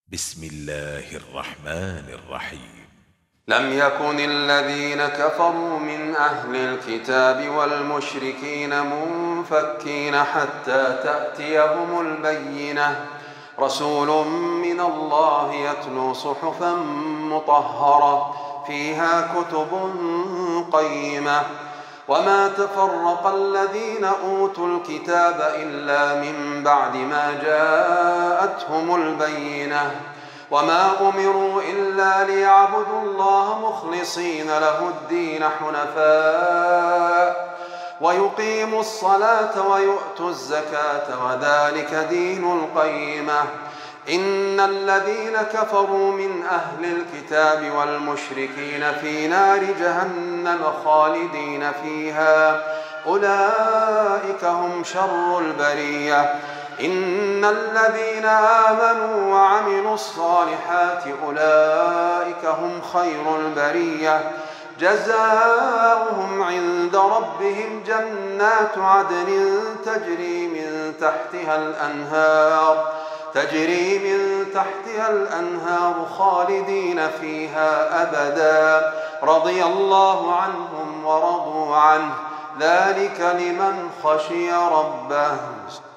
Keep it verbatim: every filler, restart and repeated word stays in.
بسم الله الرحمن الرحيم. لم يكن الذين كفروا من أهل الكتاب والمشركين منفكين حتى تأتيهم البينة رسول من الله يتلو صحفا مطهرة فيها كتب قيمة وما تفرق الذين أوتوا الكتاب إلا من بعد ما جاءتهم البينة وما أمروا إلا ليعبدوا الله مخلصين له الدين حنفاء ويقيموا الصلاة ويؤتوا الزكاة وذلك دين القيمة إن الذين كفروا من أهل الكتاب والمشركين في نار جهنم خالدين فيها أولئك هم شر البرية إن الذين آمنوا وعملوا الصالحات أولئك هم خير البرية جزاؤهم عند ربهم جنات عدن تجري من تحتها الأنهار تجري من تحتها الأنهار خالدين فيها أبدا رضي الله عنهم ورضوا عنه ذلك لمن خشي ربه.